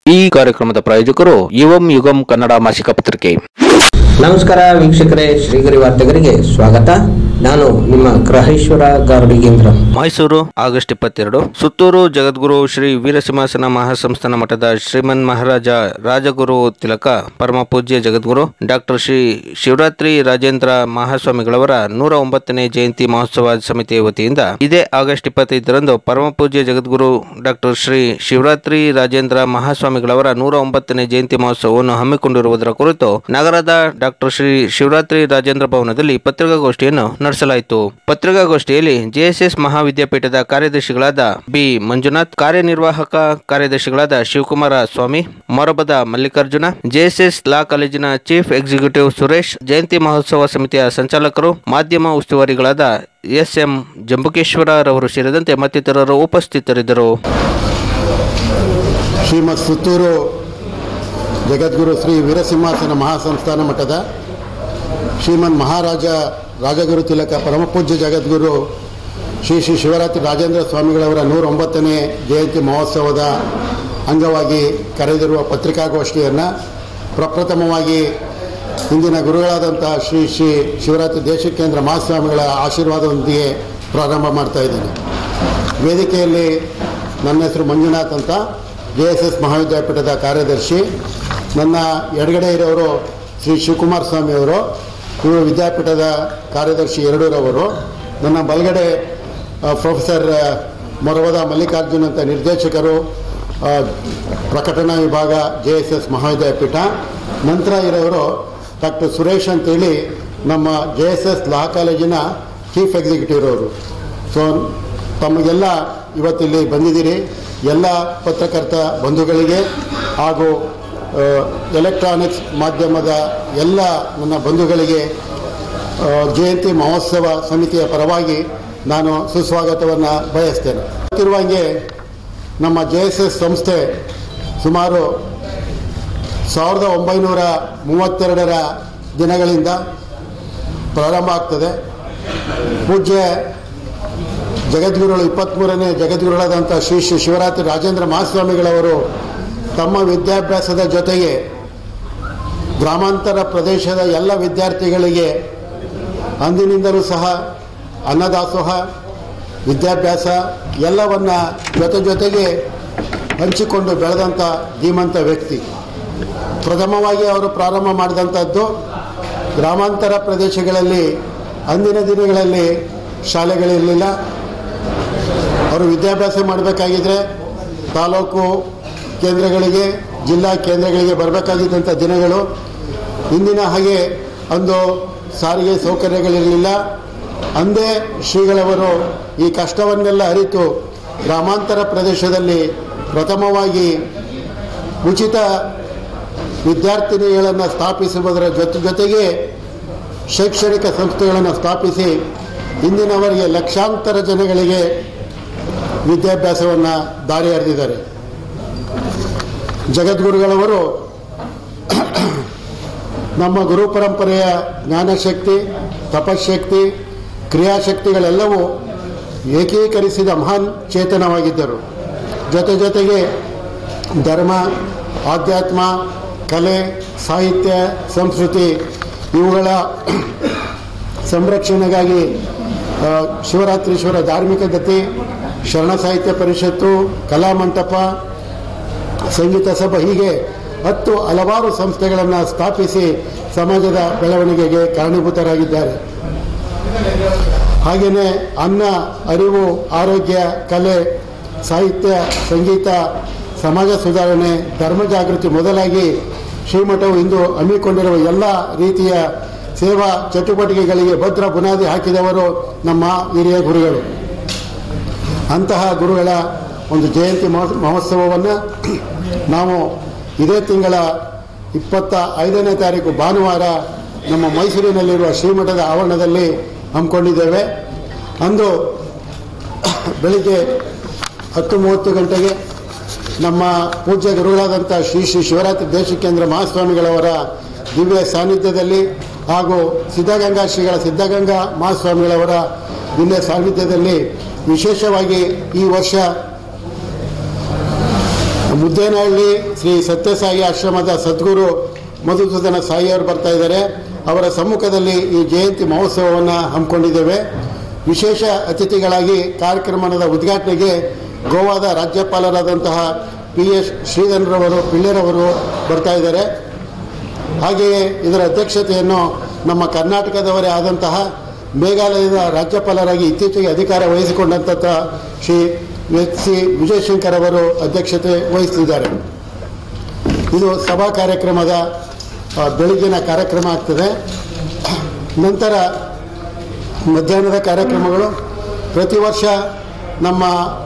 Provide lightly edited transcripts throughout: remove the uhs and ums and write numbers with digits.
ಈ ಕಾರ್ಯಕ್ರಮದ ಪ್ರಾಯೋಜಕರು ಯುವಂ ಯುಗಂ ಕನ್ನಡ ಮಾಸಿಕ ಪತ್ರಿಕೆ. ನಮಸ್ಕಾರ ವೀಕ್ಷಕರೇ, ಶ್ರೀಗರಿ ವಾರ್ತೆಗರಿಗೆ ಸ್ವಾಗತ. ನಾನು ನಿಮ್ಮ ಗ್ರಹೇಶ್ವರ ಗಾರುಡಿಗೇಂದ್ರ. ಮೈಸೂರು ಆಗಸ್ಟ್ 22. ಸುತ್ತೂರು ಜಗದ್ಗುರು ಶ್ರೀ ವೀರಸಿಂಹಾಸನ ಮಹಾಸಂಸ್ಥಾನ ಮಠದ ಶ್ರೀಮನ್ ಮಹಾರಾಜ ರಾಜಗುರು ತಿಲಕ ಪರಮ ಪೂಜ್ಯ ಜಗದ್ಗುರು ಡಾಕ್ಟರ್ ಶ್ರೀ ಶಿವರಾತ್ರಿ ರಾಜೇಂದ್ರ ಮಹಾಸ್ವಾಮಿಗಳವರ 109ನೇ ಜಯಂತಿ ಮಹೋತ್ಸವ ಸಮಿತಿ ವತಿಯಿಂದ ಇದೇ ಆಗಸ್ಟ್ 25ರಂದು ಪರಮ ಪೂಜ್ಯ ಜಗದ್ಗುರು ಡಾಕ್ಟರ್ ಶ್ರೀ ಶಿವರಾತ್ರಿ ರಾಜೇಂದ್ರ ಮಹಾಸ್ವಾಮಿಗಳವರ 109ನೇ ಜಯಂತಿ ಮಹೋತ್ಸವವನ್ನು ಹಮ್ಮಿಕೊಂಡಿರುವುದರ ಕುರಿತು ನಗರದ ಡಾಕ್ಟರ್ ಶ್ರೀ ಶಿವರಾತ್ರಿ ರಾಜೇಂದ್ರ ಭವನದಲ್ಲಿ ಪತ್ರಿಕಾಗೋಷ್ಠಿಯನ್ನು ನಡೆಸಲಾಯಿತು. ಪತ್ರಿಕಾಗೋಷ್ಠಿಯಲ್ಲಿ ಜೆಎಸ್ಎಸ್ ಮಹಾವಿದ್ಯಾಪೀಠದ ಕಾರ್ಯದರ್ಶಿಗಳಾದ ಬಿ ಮಂಜುನಾಥ್, ಕಾರ್ಯನಿರ್ವಾಹಕ ಕಾರ್ಯದರ್ಶಿಗಳಾದ ಶಿವಕುಮಾರ ಸ್ವಾಮಿ, ಮೊರಬದ ಮಲ್ಲಿಕಾರ್ಜುನ, ಜೆಎಸ್ಎಸ್ ಲಾ ಕಾಲೇಜಿನ ಚೀಫ್ ಎಕ್ಸಿಕ್ಯೂಟಿವ್ ಸುರೇಶ್, ಜಯಂತಿ ಮಹೋತ್ಸವ ಸಮಿತಿಯ ಸಂಚಾಲಕರು, ಮಾಧ್ಯಮ ಉಸ್ತುವಾರಿಗಳಾದ ಎಸ್.ಎಂ. ಜಂಬುಕೇಶ್ವರರವರು ಸೇರಿದಂತೆ ಮತ್ತಿತರರು ಉಪಸ್ಥಿತರಿದ್ದರು. ಶ್ರೀಮತ್ ಸುತ್ತೂರು ಜಗದ್ಗುರು ಶ್ರೀ ವೀರಸಿಂಹಾಸನ ಮಹಾಸಂಸ್ಥಾನ ಮಠದ ಶ್ರೀಮನ್ ಮಹಾರಾಜ ರಾಜಗುರು ತಿಲಕ ಪರಮಪೂಜ್ಯ ಜಗದ್ಗುರು ಶ್ರೀ ಶ್ರೀ ಶಿವರಾತ್ರಿ ರಾಜೇಂದ್ರ ಸ್ವಾಮಿಗಳವರ 109ನೇ ಜಯಂತಿ ಮಹೋತ್ಸವದ ಅಂಗವಾಗಿ ಕರೆದಿರುವ ಪತ್ರಿಕಾಗೋಷ್ಠಿಯನ್ನು ಪ್ರಪ್ರಥಮವಾಗಿ ಇಂದಿನ ಗುರುಗಳಾದಂಥ ಶ್ರೀ ಶ್ರೀ ಶಿವರಾತ್ರಿ ದೇಶಿಕೇಂದ್ರ ಮಹಾಸ್ವಾಮಿಗಳ ಆಶೀರ್ವಾದದೊಂದಿಗೆ ಪ್ರಾರಂಭ ಮಾಡ್ತಾ ಇದ್ದೀನಿ. ವೇದಿಕೆಯಲ್ಲಿ ನನ್ನ ಹೆಸರು ಮಂಜುನಾಥ್ ಅಂತ, ಜೆಎಸ್ಎಸ್ ಮಹಾವಿದ್ಯಾಪೀಠದ ಕಾರ್ಯದರ್ಶಿ. ನನ್ನ ಎಡಗಡೆ ಇರೋರು ಶ್ರೀ ಶಿವಕುಮಾರ ಸ್ವಾಮಿಯವರು, ಇವರು ವಿದ್ಯಾಪೀಠದ ಕಾರ್ಯದರ್ಶಿ ಎರಡೂರವರು. ನನ್ನ ಬಲಗಡೆ ಪ್ರೊಫೆಸರ್ ಮೊರಬದ ಮಲ್ಲಿಕಾರ್ಜುನ್ ಅಂತ ನಿರ್ದೇಶಕರು, ಪ್ರಕಟಣಾ ವಿಭಾಗ, ಜೆಎಸ್ಎಸ್ ಮಹಾವಿದ್ಯಾಪೀಠ. ನಂತರ ಇರೋರು ಡಾಕ್ಟರ್ ಸುರೇಶ್ ಅಂತೇಳಿ ನಮ್ಮ ಜೆಎಸ್ಎಸ್ ಲಾ ಕಾಲೇಜಿನ ಚೀಫ್ ಎಕ್ಸಿಕ್ಯೂಟಿವ್ ಇರೋರು. ಸೊ ತಮಗೆಲ್ಲ ಇವತ್ತಿಲ್ಲಿ ಬಂದಿದ್ದೀರಿ. ಎಲ್ಲ ಪತ್ರಕರ್ತ ಬಂಧುಗಳಿಗೆ ಹಾಗೂ ಎಲೆಕ್ಟ್ರಾನಿಕ್ಸ್ ಮಾಧ್ಯಮದ ಎಲ್ಲ ನನ್ನ ಬಂಧುಗಳಿಗೆ ಜಯಂತಿ ಮಹೋತ್ಸವ ಸಮಿತಿಯ ಪರವಾಗಿ ನಾನು ಸುಸ್ವಾಗತವನ್ನು ಬಯಸ್ತೇನೆ. ಇರುವಂಗೆ ನಮ್ಮ ಜೆಎಸ್ಎಸ್ ಸಂಸ್ಥೆ ಸುಮಾರು 1932ರ ದಿನಗಳಿಂದ ಪ್ರಾರಂಭ ಆಗ್ತದೆ. ಪೂಜ್ಯ ಜಗದ್ಗುರುಗಳು 23ನೇ ಜಗದ್ಗುರುಗಳಾದಂಥ ಶ್ರೀ ಶ್ರೀ ಶಿವರಾತ್ರಿ ರಾಜೇಂದ್ರ ಮಹಾಸ್ವಾಮಿಗಳವರು ತಮ್ಮ ವಿದ್ಯಾಭ್ಯಾಸದ ಜೊತೆಗೆ ಗ್ರಾಮಾಂತರ ಪ್ರದೇಶದ ಎಲ್ಲ ವಿದ್ಯಾರ್ಥಿಗಳಿಗೆ ಅಂದಿನಿಂದಲೂ ಸಹ ಅನ್ನದಾಸೋಹ, ವಿದ್ಯಾಭ್ಯಾಸ ಎಲ್ಲವನ್ನು ಜೊತೆಗೆ ಹಂಚಿಕೊಂಡು ಬೆಳೆದಂಥ ಧೀಮಂತ ವ್ಯಕ್ತಿ. ಪ್ರಥಮವಾಗಿ ಅವರು ಪ್ರಾರಂಭ ಮಾಡಿದಂಥದ್ದು ಗ್ರಾಮಾಂತರ ಪ್ರದೇಶಗಳಲ್ಲಿ ಅಂದಿನ ದಿನಗಳಲ್ಲಿ ಶಾಲೆಗಳಿರಲಿಲ್ಲ. ಅವರು ವಿದ್ಯಾಭ್ಯಾಸ ಮಾಡಬೇಕಾಗಿದ್ದರೆ ತಾಲೂಕು ಕೇಂದ್ರಗಳಿಗೆ, ಜಿಲ್ಲಾ ಕೇಂದ್ರಗಳಿಗೆ ಬರಬೇಕಾಗಿದ್ದಂಥ ದಿನಗಳು. ಇಂದಿನ ಹಾಗೆ ಅಂದು ಸಾರಿಗೆ ಸೌಕರ್ಯಗಳಿರಲಿಲ್ಲ. ಅಂದೇ ಶ್ರೀಗಳವರು ಈ ಕಷ್ಟವನ್ನೆಲ್ಲ ಅರಿತು ಗ್ರಾಮಾಂತರ ಪ್ರದೇಶದಲ್ಲಿ ಪ್ರಥಮವಾಗಿ ಉಚಿತ ವಿದ್ಯಾರ್ಥಿನಿಗಳನ್ನು ಸ್ಥಾಪಿಸುವುದರ ಜೊತೆಗೆ ಶೈಕ್ಷಣಿಕ ಸಂಸ್ಥೆಗಳನ್ನು ಸ್ಥಾಪಿಸಿ ಇಂದಿನವರೆಗೆ ಲಕ್ಷಾಂತರ ಜನಗಳಿಗೆ ವಿದ್ಯಾಭ್ಯಾಸವನ್ನು ದಾರಿ ಎರೆದಿದ್ದಾರೆ. ಜಗದ್ಗುರುಗಳವರು ನಮ್ಮ ಗುರು ಪರಂಪರೆಯ ಜ್ಞಾನಶಕ್ತಿ, ತಪಶಕ್ತಿ, ಕ್ರಿಯಾಶಕ್ತಿಗಳೆಲ್ಲವೂ ಏಕೀಕರಿಸಿದ ಮಹಾನ್ ಚೇತನವಾಗಿದ್ದರು. ಜೊತೆಗೆ ಧರ್ಮ, ಆಧ್ಯಾತ್ಮ, ಕಲೆ, ಸಾಹಿತ್ಯ, ಸಂಸ್ಕೃತಿ ಇವುಗಳ ಸಂರಕ್ಷಣೆಗಾಗಿ ಶಿವರಾತ್ರೀಶ್ವರ ಧಾರ್ಮಿಕ ಗತಿ, ಶರಣ ಸಾಹಿತ್ಯ ಪರಿಷತ್ತು, ಕಲಾಮಂಟಪ, ಸಂಗೀತ ಸಭಾ ಹೀಗೆ 10 ಹಲವಾರು ಸಂಸ್ಥೆಗಳನ್ನು ಸ್ಥಾಪಿಸಿ ಸಮಾಜದ ಬೆಳವಣಿಗೆಗೆ ಕಾರಣೀಭೂತರಾಗಿದ್ದಾರೆ. ಹಾಗೆಯೇ ಅನ್ನ, ಅರಿವು, ಆರೋಗ್ಯ, ಕಲೆ, ಸಾಹಿತ್ಯ, ಸಂಗೀತ, ಸಮಾಜ ಸುಧಾರಣೆ, ಧರ್ಮ ಜಾಗೃತಿ ಮೊದಲಾಗಿ ಶ್ರೀಮಠವು ಇಂದು ಹಮ್ಮಿಕೊಂಡಿರುವ ಎಲ್ಲ ರೀತಿಯ ಸೇವಾ ಚಟುವಟಿಕೆಗಳಿಗೆ ಭದ್ರ ಬುನಾದಿ ಹಾಕಿದವರು ನಮ್ಮ ಹಿರಿಯ ಗುರುಗಳು. ಅಂತಹ ಗುರುಗಳ ಒಂದು ಜಯಂತಿ ಮಹೋತ್ಸವವನ್ನು ನಾವು ಇದೇ ತಿಂಗಳ 25ನೇ ತಾರೀಕು ಭಾನುವಾರ ನಮ್ಮ ಮೈಸೂರಿನಲ್ಲಿರುವ ಶ್ರೀಮಠದ ಆವರಣದಲ್ಲಿ ಹಮ್ಮಿಕೊಂಡಿದ್ದೇವೆ. ಅಂದು ಬೆಳಿಗ್ಗೆ 10:30 ಗಂಟೆಗೆ ನಮ್ಮ ಪೂಜ್ಯ ಗುರುಗಳಾದಂಥ ಶ್ರೀ ಶ್ರೀ ಶಿವರಾತ್ರಿ ದೇಶಿಕೇಂದ್ರ ಮಹಾಸ್ವಾಮಿಗಳವರ ದಿವ್ಯ ಸಾನ್ನಿಧ್ಯದಲ್ಲಿ ಹಾಗೂ ಸಿದ್ಧಗಂಗಾ ಶ್ರೀಗಳ ಸಿದ್ಧಗಂಗಾ ಮಹಾಸ್ವಾಮಿಗಳವರ ದಿವ್ಯ ಸಾನ್ನಿಧ್ಯದಲ್ಲಿ ವಿಶೇಷವಾಗಿ ಈ ವರ್ಷ ಮುದ್ದೇನಹಳ್ಳಿ ಶ್ರೀ ಸತ್ಯಸಾಯಿ ಆಶ್ರಮದ ಸದ್ಗುರು ಮಧುಸೂದನ ಸಾಯಿಯವರು ಬರ್ತಾ ಇದ್ದಾರೆ. ಅವರ ಸಮ್ಮುಖದಲ್ಲಿ ಈ ಜಯಂತಿ ಮಹೋತ್ಸವವನ್ನು ಹಮ್ಮಿಕೊಂಡಿದ್ದೇವೆ. ವಿಶೇಷ ಅತಿಥಿಗಳಾಗಿ ಕಾರ್ಯಕ್ರಮದ ಉದ್ಘಾಟನೆಗೆ ಗೋವಾದ ರಾಜ್ಯಪಾಲರಾದಂತಹ PS ಶ್ರೀಧರರವರು ಪಿಳ್ಳೆರವರು ಬರ್ತಾ ಇದ್ದಾರೆ. ಹಾಗೆಯೇ ಇದರ ಅಧ್ಯಕ್ಷತೆಯನ್ನು ನಮ್ಮ ಕರ್ನಾಟಕದವರೇ ಆದಂತಹ ಮೇಘಾಲಯದ ರಾಜ್ಯಪಾಲರಾಗಿ ಇತ್ತೀಚೆಗೆ ಅಧಿಕಾರ ವಹಿಸಿಕೊಂಡಂಥ ಶ್ರೀ HC ವಿಜಯಶಂಕರ್ ಅವರು ಅಧ್ಯಕ್ಷತೆ ವಹಿಸುತ್ತಿದ್ದಾರೆ. ಇದು ಸಭಾ ಕಾರ್ಯಕ್ರಮದ ಬೆಳಗಿನ ಕಾರ್ಯಕ್ರಮ ಆಗ್ತದೆ. ನಂತರ ಮಧ್ಯಾಹ್ನದ ಕಾರ್ಯಕ್ರಮಗಳು ಪ್ರತಿ ವರ್ಷ ನಮ್ಮ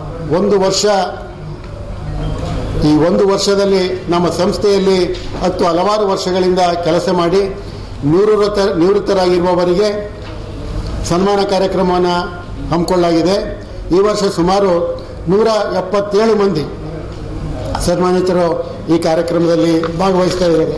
ಈ ಒಂದು ವರ್ಷದಲ್ಲಿ ನಮ್ಮ ಸಂಸ್ಥೆಯಲ್ಲಿ ಹಲವಾರು ವರ್ಷಗಳಿಂದ ಕೆಲಸ ಮಾಡಿ ನಿವೃತ್ತರಾಗಿರುವವರಿಗೆ ಸನ್ಮಾನ ಕಾರ್ಯಕ್ರಮವನ್ನು ಹಮ್ಮಿಕೊಳ್ಳಲಾಗಿದೆ. ಈ ವರ್ಷ ಸುಮಾರು 177 ಮಂದಿ ಸನ್ಮಾನಿತರು ಈ ಕಾರ್ಯಕ್ರಮದಲ್ಲಿ ಭಾಗವಹಿಸ್ತಾ ಇದ್ದಾರೆ.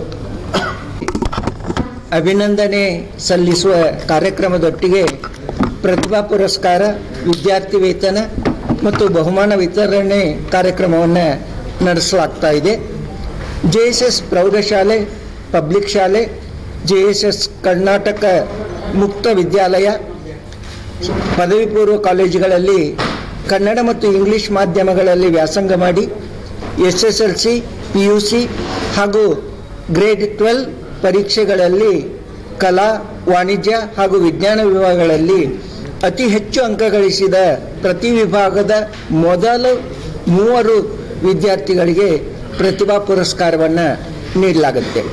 ಅಭಿನಂದನೆ ಸಲ್ಲಿಸುವ ಕಾರ್ಯಕ್ರಮದೊಟ್ಟಿಗೆ ಪ್ರತಿಭಾ ಪುರಸ್ಕಾರ, ವಿದ್ಯಾರ್ಥಿ ವೇತನ ಮತ್ತು ಬಹುಮಾನ ವಿತರಣೆ ಕಾರ್ಯಕ್ರಮವನ್ನು ನಡೆಸಲಾಗ್ತಾ ಇದೆ. JSS ಪ್ರೌಢಶಾಲೆ, ಪಬ್ಲಿಕ್ ಶಾಲೆ, JSS ಕರ್ನಾಟಕ ಮುಕ್ತ ವಿದ್ಯಾಲಯ, ಪದವಿ ಪೂರ್ವ ಕಾಲೇಜುಗಳಲ್ಲಿ ಕನ್ನಡ ಮತ್ತು ಇಂಗ್ಲಿಷ್ ಮಾಧ್ಯಮಗಳಲ್ಲಿ ವ್ಯಾಸಂಗ ಮಾಡಿ SSLC, PUC ಹಾಗೂ ಗ್ರೇಡ್ 12 ಪರೀಕ್ಷೆಗಳಲ್ಲಿ ಕಲಾ, ವಾಣಿಜ್ಯ ಹಾಗೂ ವಿಜ್ಞಾನ ವಿಭಾಗಗಳಲ್ಲಿ ಅತಿ ಹೆಚ್ಚು ಅಂಕ ಗಳಿಸಿದ ಪ್ರತಿ ವಿಭಾಗದ ಮೊದಲ 3 ವಿದ್ಯಾರ್ಥಿಗಳಿಗೆ ಪ್ರತಿಭಾ ಪುರಸ್ಕಾರವನ್ನು ನೀಡಲಾಗುತ್ತೆ.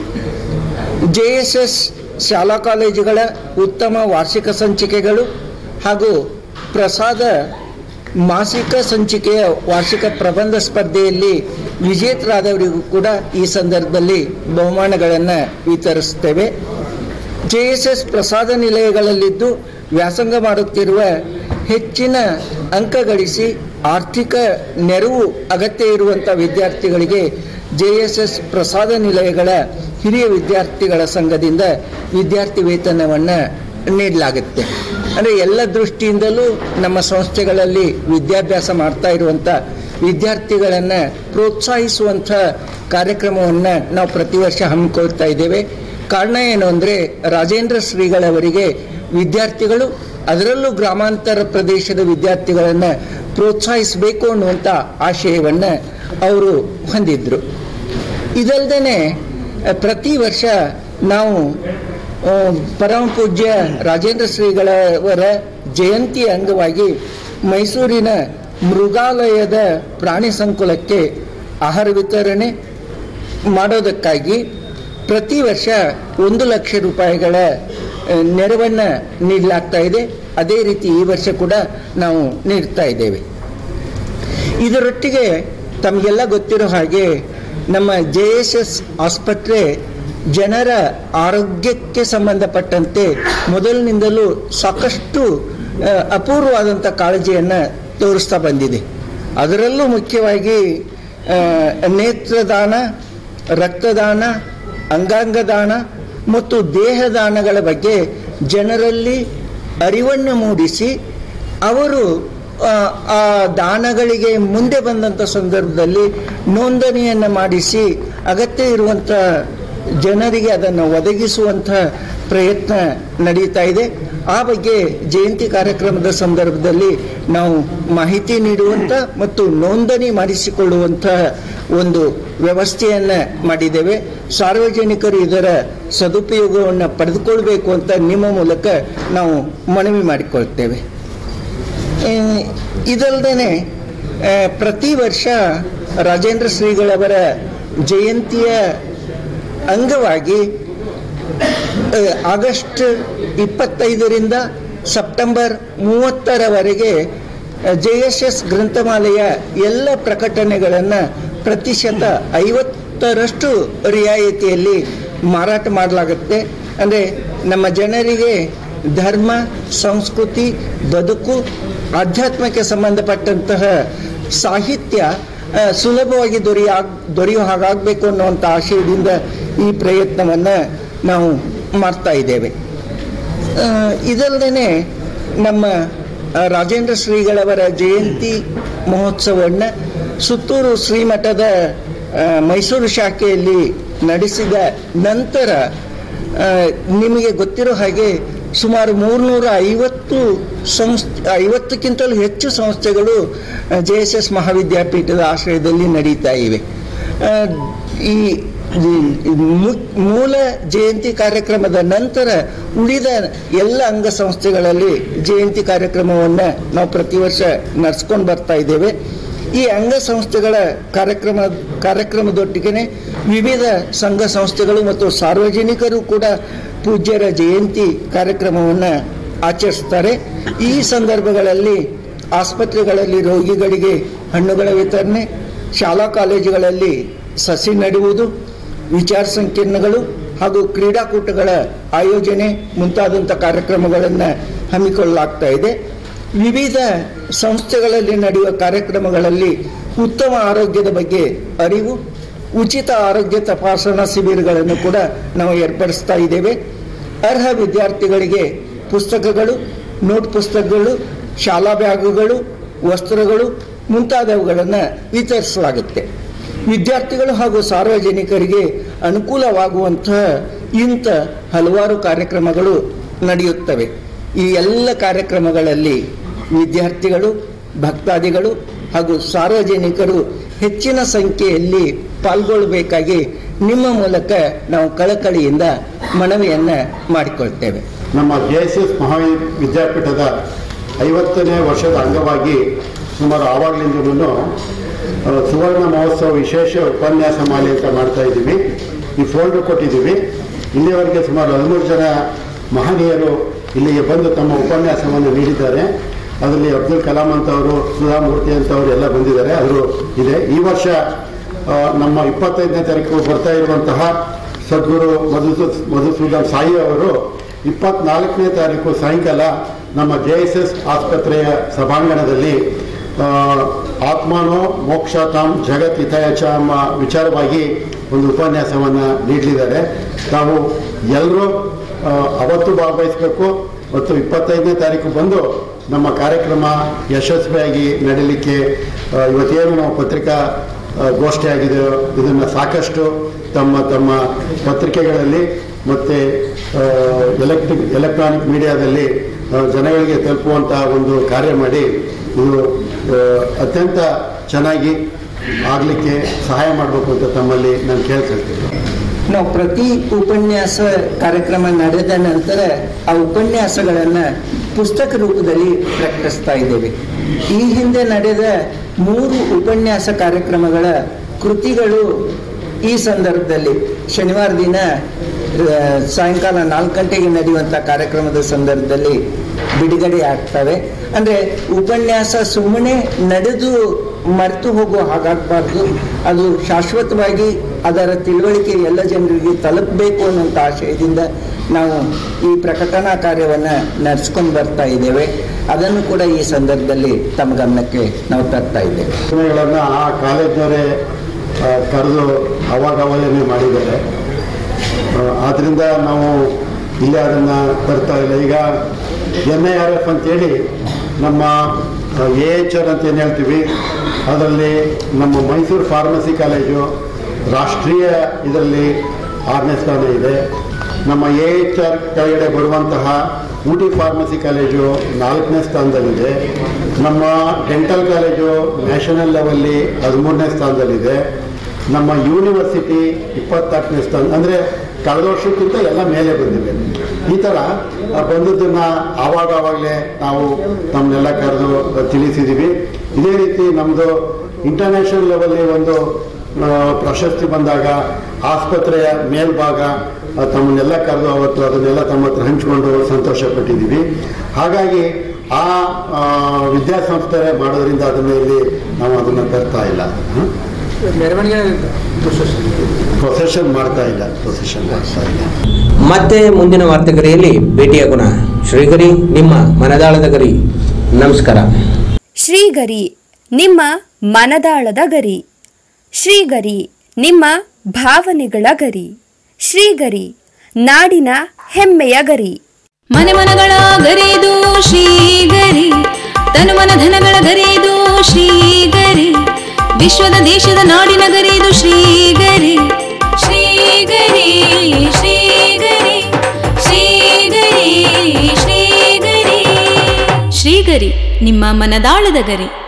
JSS ಶಾಲಾ ಕಾಲೇಜುಗಳ ಉತ್ತಮ ವಾರ್ಷಿಕ ಸಂಚಿಕೆಗಳು ಹಾಗೂ ಪ್ರಸಾದ ಮಾಸಿಕ ಸಂಚಿಕೆಯ ವಾರ್ಷಿಕ ಪ್ರಬಂಧ ಸ್ಪರ್ಧೆಯಲ್ಲಿ ವಿಜೇತರಾದವರಿಗೂ ಕೂಡ ಈ ಸಂದರ್ಭದಲ್ಲಿ ಬಹುಮಾನಗಳನ್ನು ವಿತರಿಸುತ್ತೇವೆ. JSS ಪ್ರಸಾದ ನಿಲಯಗಳಲ್ಲಿದ್ದು ವ್ಯಾಸಂಗ ಮಾಡುತ್ತಿರುವ ಹೆಚ್ಚಿನ ಅಂಕ ಗಳಿಸಿ ಆರ್ಥಿಕ ನೆರವು ಅಗತ್ಯ ಇರುವಂಥ ವಿದ್ಯಾರ್ಥಿಗಳಿಗೆ JSS ಪ್ರಸಾದ ನಿಲಯಗಳ ಹಿರಿಯ ವಿದ್ಯಾರ್ಥಿಗಳ ಸಂಘದಿಂದ ವಿದ್ಯಾರ್ಥಿ ವೇತನವನ್ನು ನೀಡಲಾಗುತ್ತೆ. ಅಂದರೆ ಎಲ್ಲ ದೃಷ್ಟಿಯಿಂದಲೂ ನಮ್ಮ ಸಂಸ್ಥೆಗಳಲ್ಲಿ ವಿದ್ಯಾಭ್ಯಾಸ ಮಾಡ್ತಾ ಇರುವಂಥ ವಿದ್ಯಾರ್ಥಿಗಳನ್ನು ಪ್ರೋತ್ಸಾಹಿಸುವಂಥ ಕಾರ್ಯಕ್ರಮವನ್ನು ನಾವು ಪ್ರತಿ ವರ್ಷ ಹಮ್ಮಿಕೊಳ್ತಾ ಇದ್ದೇವೆ. ಕಾರಣ ಏನು ಅಂದರೆ ರಾಜೇಂದ್ರ ಶ್ರೀಗಳವರಿಗೆ ವಿದ್ಯಾರ್ಥಿಗಳು, ಅದರಲ್ಲೂ ಗ್ರಾಮಾಂತರ ಪ್ರದೇಶದ ವಿದ್ಯಾರ್ಥಿಗಳನ್ನು ಪ್ರೋತ್ಸಾಹಿಸಬೇಕು ಅನ್ನುವಂಥ ಆಶಯವನ್ನು ಅವರು ಹೊಂದಿದ್ರು. ಇದಲ್ಲದೆ ಪ್ರತಿ ವರ್ಷ ನಾವು ಪರಮ ಪೂಜ್ಯ ರಾಜೇಂದ್ರ ಶ್ರೀಗಳವರ ಜಯಂತಿ ಅಂಗವಾಗಿ ಮೈಸೂರಿನ ಮೃಗಾಲಯದ ಪ್ರಾಣಿ ಸಂಕುಲಕ್ಕೆ ಆಹಾರ ವಿತರಣೆ ಮಾಡೋದಕ್ಕಾಗಿ ಪ್ರತಿ ವರ್ಷ 1 ಲಕ್ಷ ರೂಪಾಯಿಗಳ ನೆರವನ್ನು ನೀಡಲಾಗ್ತಾ ಇದೆ. ಅದೇ ರೀತಿ ಈ ವರ್ಷ ಕೂಡ ನಾವು ನೀಡ್ತಾ ಇದ್ದೇವೆ. ಇದರೊಟ್ಟಿಗೆ ತಮಗೆಲ್ಲ ಗೊತ್ತಿರೋ ಹಾಗೆ ನಮ್ಮ JSS ಆಸ್ಪತ್ರೆ ಜನರ ಆರೋಗ್ಯಕ್ಕೆ ಸಂಬಂಧಪಟ್ಟಂತೆ ಮೊದಲಿನಿಂದಲೂ ಸಾಕಷ್ಟು ಅಪೂರ್ವವಾದಂಥ ಕಾಳಜಿಯನ್ನು ತೋರಿಸ್ತಾ ಬಂದಿದೆ. ಅದರಲ್ಲೂ ಮುಖ್ಯವಾಗಿ ನೇತ್ರದಾನ, ರಕ್ತದಾನ, ಅಂಗಾಂಗ ದಾನ ಮತ್ತು ದೇಹದಾನಗಳ ಬಗ್ಗೆ ಜನರಲ್ಲಿ ಅರಿವನ್ನು ಮೂಡಿಸಿ ಅವರು ಆ ದಾನಗಳಿಗೆ ಮುಂದೆ ಬಂದಂಥ ಸಂದರ್ಭದಲ್ಲಿ ನೋಂದಣಿಯನ್ನು ಮಾಡಿಸಿ ಅಗತ್ಯ ಇರುವಂಥ ಜನರಿಗೆ ಅದನ್ನು ಒದಗಿಸುವಂಥ ಪ್ರಯತ್ನ ನಡೀತಾ ಇದೆ. ಆ ಬಗ್ಗೆ ಜಯಂತಿ ಕಾರ್ಯಕ್ರಮದ ಸಂದರ್ಭದಲ್ಲಿ ನಾವು ಮಾಹಿತಿ ನೀಡುವಂಥ ಮತ್ತು ನೋಂದಣಿ ಮಾಡಿಸಿಕೊಳ್ಳುವಂಥ ಒಂದು ವ್ಯವಸ್ಥೆಯನ್ನು ಮಾಡಿದ್ದೇವೆ. ಸಾರ್ವಜನಿಕರು ಇದರ ಸದುಪಯೋಗವನ್ನು ಪಡೆದುಕೊಳ್ಬೇಕು ಅಂತ ನಿಮ್ಮ ಮೂಲಕ ನಾವು ಮನವಿ ಮಾಡಿಕೊಳ್ತೇವೆ. ಇದಲ್ಲದೆ ಪ್ರತಿ ವರ್ಷ ರಾಜೇಂದ್ರ ಶ್ರೀಗಳವರ ಜಯಂತಿಯ ಅಂಗವಾಗಿ ಆಗಸ್ಟ್ 25ರಿಂದ ಸೆಪ್ಟೆಂಬರ್ 30ರವರೆಗೆ JSS ಗ್ರಂಥಮಾಲೆಯ ಎಲ್ಲ ಪ್ರಕಟಣೆಗಳನ್ನು ಪ್ರತಿಶತ 50ರಷ್ಟು ರಿಯಾಯಿತಿಯಲ್ಲಿ ಮಾರಾಟ ಮಾಡಲಾಗುತ್ತೆ. ಅಂದರೆ ನಮ್ಮ ಜನರಿಗೆ ಧರ್ಮ, ಸಂಸ್ಕೃತಿ, ಬದುಕು, ಆಧ್ಯಾತ್ಮಕ್ಕೆ ಸಂಬಂಧಪಟ್ಟಂತಹ ಸಾಹಿತ್ಯ ಸುಲಭವಾಗಿ ದೊರೆಯುವ ಹಾಗಾಗಬೇಕು ಅನ್ನುವಂಥ ಆಶಯದಿಂದ ಈ ಪ್ರಯತ್ನವನ್ನು ನಾವು ಮಾಡ್ತಾ ಇದ್ದೇವೆ. ಇದಲ್ಲದೆ ನಮ್ಮ ರಾಜೇಂದ್ರ ಶ್ರೀಗಳವರ ಜಯಂತಿ ಮಹೋತ್ಸವವನ್ನು ಸುತ್ತೂರು ಶ್ರೀಮಠದ ಮೈಸೂರು ಶಾಖೆಯಲ್ಲಿ ನಡೆಸಿದ ನಂತರ ನಿಮಗೆ ಗೊತ್ತಿರೋ ಹಾಗೆ ಸುಮಾರು 350ಕ್ಕಿಂತಲೂ ಹೆಚ್ಚು ಸಂಸ್ಥೆಗಳು JSS ಮಹಾವಿದ್ಯಾಪೀಠದ ಆಶ್ರಯದಲ್ಲಿ ನಡೀತಾ ಇವೆ. ಈ ಮೂಲ ಜಯಂತಿ ಕಾರ್ಯಕ್ರಮದ ನಂತರ ಉಳಿದ ಎಲ್ಲ ಅಂಗಸಂಸ್ಥೆಗಳಲ್ಲಿ ಜಯಂತಿ ಕಾರ್ಯಕ್ರಮವನ್ನು ನಾವು ಪ್ರತಿ ವರ್ಷ ನಡೆಸ್ಕೊಂಡು ಬರ್ತಾ ಇದ್ದೇವೆ. ಈ ಅಂಗಸಂಸ್ಥೆಗಳ ಕಾರ್ಯಕ್ರಮದೊಟ್ಟಿಗೆ ವಿವಿಧ ಸಂಘ ಸಂಸ್ಥೆಗಳು ಮತ್ತು ಸಾರ್ವಜನಿಕರು ಕೂಡ ಪೂಜ್ಯರ ಜಯಂತಿ ಕಾರ್ಯಕ್ರಮವನ್ನು ಆಚರಿಸ್ತಾರೆ. ಈ ಸಂದರ್ಭಗಳಲ್ಲಿ ಆಸ್ಪತ್ರೆಗಳಲ್ಲಿ ರೋಗಿಗಳಿಗೆ ಹಣ್ಣುಗಳ ವಿತರಣೆ, ಶಾಲಾ ಕಾಲೇಜುಗಳಲ್ಲಿ ಸಸಿ ನೆಡುವುದು, ವಿಚಾರ ಸಂಕಿರಣಗಳು ಹಾಗೂ ಕ್ರೀಡಾಕೂಟಗಳ ಆಯೋಜನೆ ಮುಂತಾದಂಥ ಕಾರ್ಯಕ್ರಮಗಳನ್ನು ಹಮ್ಮಿಕೊಳ್ಳಲಾಗ್ತಾ ಇದೆ. ವಿವಿಧ ಸಂಸ್ಥೆಗಳಲ್ಲಿ ನಡೆಯುವ ಕಾರ್ಯಕ್ರಮಗಳಲ್ಲಿ ಉತ್ತಮ ಆರೋಗ್ಯದ ಬಗ್ಗೆ ಅರಿವು, ಉಚಿತ ಆರೋಗ್ಯ ತಪಾಸಣಾ ಶಿಬಿರಗಳನ್ನು ಕೂಡ ನಾವು ಏರ್ಪಡಿಸ್ತಾ ಇದ್ದೇವೆ. ಅರ್ಹ ವಿದ್ಯಾರ್ಥಿಗಳಿಗೆ ಪುಸ್ತಕಗಳು, ನೋಟ್ ಪುಸ್ತಕಗಳು, ಶಾಲಾ ಬ್ಯಾಗುಗಳು, ವಸ್ತ್ರಗಳು ಮುಂತಾದವುಗಳನ್ನು ವಿತರಿಸಲಾಗುತ್ತೆ. ವಿದ್ಯಾರ್ಥಿಗಳು ಹಾಗೂ ಸಾರ್ವಜನಿಕರಿಗೆ ಅನುಕೂಲವಾಗುವಂತಹ ಇಂಥ ಹಲವಾರು ಕಾರ್ಯಕ್ರಮಗಳು ನಡೆಯುತ್ತವೆ. ಈ ಎಲ್ಲ ಕಾರ್ಯಕ್ರಮಗಳಲ್ಲಿ ವಿದ್ಯಾರ್ಥಿಗಳು, ಭಕ್ತಾದಿಗಳು ಹಾಗೂ ಸಾರ್ವಜನಿಕರು ಹೆಚ್ಚಿನ ಸಂಖ್ಯೆಯಲ್ಲಿ ಪಾಲ್ಗೊಳ್ಳಬೇಕಾಗಿ ನಿಮ್ಮ ಮೂಲಕ ನಾವು ಕಳಕಳಿಯಿಂದ ಮನವಿಯನ್ನು ಮಾಡಿಕೊಳ್ತೇವೆ. ನಮ್ಮ JSS ಮಹಾವಿದ್ಯಾಪೀಠದ 50ನೇ ವರ್ಷದ ಅಂಗವಾಗಿ ಸುಮಾರು ಆವಾಗಲಿಂದಲೂ ಸುವರ್ಣ ಮಹೋತ್ಸವ ವಿಶೇಷ ಉಪನ್ಯಾಸ ಮಾಲೆ ಅಂತ ಮಾಡ್ತಾ ಇದ್ದೀವಿ. ಈ ಫೋಲ್ಡರ್ ಕೊಟ್ಟಿದ್ದೀವಿ. ಇಲ್ಲಿವರೆಗೆ ಸುಮಾರು 13 ಜನ ಮಹನೀಯರು ಇಲ್ಲಿಗೆ ಬಂದು ತಮ್ಮ ಉಪನ್ಯಾಸವನ್ನು ನೀಡಿದ್ದಾರೆ. ಅದರಲ್ಲಿ ಅಬ್ದುಲ್ ಕಲಾಂ ಅಂತವರು, ಸುಧಾಮೂರ್ತಿ ಅಂತವರು ಎಲ್ಲ ಬಂದಿದ್ದಾರೆ. ಅವರು ಇದೆ. ಈ ವರ್ಷ ನಮ್ಮ 25ನೇ ತಾರೀಕು ಬರ್ತಾ ಇರುವಂತಹ ಸದ್ಗುರು ಮಧುಸೂದನ್ ಸಾಯಿ ಅವರು 24ನೇ ತಾರೀಕು ಸಾಯಂಕಾಲ ನಮ್ಮ JSS ಆಸ್ಪತ್ರೆಯ ಸಭಾಂಗಣದಲ್ಲಿ ಆತ್ಮಾನೋ ಮೋಕ್ಷತಾಂ ಜಗತ್ ಹಿತಾಯಚ ಎಂಬ ವಿಚಾರವಾಗಿ ಒಂದು ಉಪನ್ಯಾಸವನ್ನು ನೀಡಲಿದ್ದಾರೆ. ತಾವು ಎಲ್ಲರೂ ಅವತ್ತು ಭಾಗವಹಿಸಬೇಕು ಮತ್ತು 25ನೇ ತಾರೀಕು ಬಂದು ನಮ್ಮ ಕಾರ್ಯಕ್ರಮ ಯಶಸ್ವಿಯಾಗಿ ನಡೀಲಿಕ್ಕೆ ಇವತ್ತೇನು ನಾವು ಪತ್ರಿಕಾ ಗೋಷ್ಠಿ ಆಗಿದೆ ಇದನ್ನು ಸಾಕಷ್ಟು ತಮ್ಮ ತಮ್ಮ ಪತ್ರಿಕೆಗಳಲ್ಲಿ ಮತ್ತು ಎಲೆಕ್ಟ್ರಾನಿಕ್ ಮೀಡಿಯಾದಲ್ಲಿ ಜನಗಳಿಗೆ ತಲುಪುವಂಥ ಒಂದು ಕಾರ್ಯ ಮಾಡಿ ಇದು ಅತ್ಯಂತ ಚೆನ್ನಾಗಿ ಆಗಲಿಕ್ಕೆ ಸಹಾಯ ಮಾಡಬೇಕು ಅಂತ ತಮ್ಮಲ್ಲಿ ನಾನು ಕೇಳ್ಕೊಳ್ತೀನಿ. ನಾವು ಪ್ರತಿ ಉಪನ್ಯಾಸ ಕಾರ್ಯಕ್ರಮ ನಡೆದ ನಂತರ ಆ ಉಪನ್ಯಾಸಗಳನ್ನು ಪುಸ್ತಕ ರೂಪದಲ್ಲಿ ಪ್ರಕಟಿಸ್ತಾ ಇದ್ದೇವೆ. ಈ ಹಿಂದೆ ನಡೆದ 3 ಉಪನ್ಯಾಸ ಕಾರ್ಯಕ್ರಮಗಳ ಕೃತಿಗಳು ಈ ಸಂದರ್ಭದಲ್ಲಿ ಶನಿವಾರ ದಿನ ಸಾಯಂಕಾಲ 4 ಗಂಟೆಗೆ ನಡೆಯುವಂಥ ಕಾರ್ಯಕ್ರಮದ ಸಂದರ್ಭದಲ್ಲಿ ಬಿಡುಗಡೆ ಆಗ್ತವೆ. ಅಂದರೆ ಉಪನ್ಯಾಸ ಸುಮ್ಮನೆ ನಡೆದು ಮರೆತು ಹೋಗುವ ಹಾಗಾಗಬಾರ್ದು. ಅದು ಶಾಶ್ವತವಾಗಿ ಅದರ ತಿಳುವಳಿಕೆ ಎಲ್ಲ ಜನರಿಗೆ ತಲುಪಬೇಕು ಅನ್ನೋಂಥ ಆಶಯದಿಂದ ನಾವು ಈ ಪ್ರಕಟಣಾ ಕಾರ್ಯವನ್ನು ನಡೆಸ್ಕೊಂಡು ಬರ್ತಾ ಇದ್ದೇವೆ. ಅದನ್ನು ಕೂಡ ಈ ಸಂದರ್ಭದಲ್ಲಿ ತಮ್ಮ ಗಮನಕ್ಕೆ ನಾವು ತರ್ತಾ ಇದ್ದೇವೆ. ಆ ಕಾಲೇಜ್ನವರೇ ಕರೆದು ಅವಾಗವಾಗಲೇ ಮಾಡಿದ್ದಾರೆ. ಆದ್ದರಿಂದ ನಾವು ಇಲ್ಲೇ ಅದನ್ನು ತರ್ತಾ ಇಲ್ಲ. ಈಗ NIRF ಅಂತೇಳಿ ನಮ್ಮ AHR ಅಂತ ಏನು ಹೇಳ್ತೀವಿ, ಅದರಲ್ಲಿ ನಮ್ಮ ಮೈಸೂರು ಫಾರ್ಮಸಿ ಕಾಲೇಜು ರಾಷ್ಟ್ರೀಯ ಇದರಲ್ಲಿ 6ನೇ ಸ್ಥಾನ ಇದೆ. ನಮ್ಮ AHR ಕೆಳಗಡೆ ಬರುವಂತಹ ಊಟಿ ಫಾರ್ಮಸಿ ಕಾಲೇಜು 4ನೇ ಸ್ಥಾನದಲ್ಲಿದೆ. ನಮ್ಮ ಡೆಂಟಲ್ ಕಾಲೇಜು ನ್ಯಾಷನಲ್ ಲೆವೆಲ್ಲಿ 13ನೇ ಸ್ಥಾನದಲ್ಲಿದೆ. ನಮ್ಮ ಯೂನಿವರ್ಸಿಟಿ 24ನೇ ಸ್ಥಾನ, ಅಂದರೆ ಕಳೆದ ವರ್ಷಕ್ಕಿಂತ ಎಲ್ಲ ಮೇಲೆ ಬಂದಿದೆ. ಈ ಥರ ಬಂದದ್ದನ್ನು ಆವಾಗಲೇ ನಾವು ತಮ್ಮನ್ನೆಲ್ಲ ಕರೆದು ತಿಳಿಸಿದ್ದೀವಿ. ಇದೇ ರೀತಿ ನಮ್ಮದು ಇಂಟರ್ನ್ಯಾಷನಲ್ ಲೆವೆಲ್ಲಿ ಒಂದು ಪ್ರಶಸ್ತಿ ಬಂದಾಗ ಆಸ್ಪತ್ರೆಯ ಮೇಲ್ಭಾಗ ತಮ್ಮನ್ನೆಲ್ಲ ಕರೆದು ಅವತ್ತು ಅದನ್ನೆಲ್ಲ ತಮ್ಮ ಹತ್ರ ಹಂಚಿಕೊಂಡು ಸಂತೋಷಪಟ್ಟಿದ್ದೀವಿ. ಹಾಗಾಗಿ ಆ ವಿದ್ಯಾಸಂಸ್ಥೆ ಮಾಡೋದ್ರಿಂದ ಅದನ್ನು ಇಲ್ಲಿ ನಾವು ಅದನ್ನು ತರ್ತಾ ಇಲ್ಲ, ಪ್ರೊಸೆಷನ್ ಮಾಡ್ತಾ ಇಲ್ಲ. ಮತ್ತೆ ಮುಂದಿನ ವಾರ್ತೆಗರಿಯಲ್ಲಿ ಭೇಟಿಯಾಗೋಣ. ಶ್ರೀಗರಿ, ನಿಮ್ಮ ಮನದಾಳದ ಗರಿ. ನಮಸ್ಕಾರ. ಶ್ರೀಗರಿ, ನಿಮ್ಮ ಮನದಾಳದ ಗರಿ. ಶ್ರೀಗರಿ, ನಿಮ್ಮ ಭಾವನೆಗಳ ಗರಿ. ಶ್ರೀಗರಿ, ನಾಡಿನ ಹೆಮ್ಮೆಯ ಗರಿ. ಮನೆ ಮನಗಳ ಗರಿದು ಶ್ರೀಗರಿ, ತನು ಮನ ಧನಗಳ ಗರಿದು ಶ್ರೀಗರಿ. ವಿಶ್ವದ ದೇಶದ ನಾಡಿನ ಗರಿ ಇದು ಶ್ರೀಗರಿ ಶ್ರೀಗರಿ ಶ್ರೀಗರಿ ಶ್ರೀಗರಿ ಶ್ರೀಗರಿ ಶ್ರೀಗರಿ ನಿಮ್ಮ ಮನದಾಳದ ಗರಿ.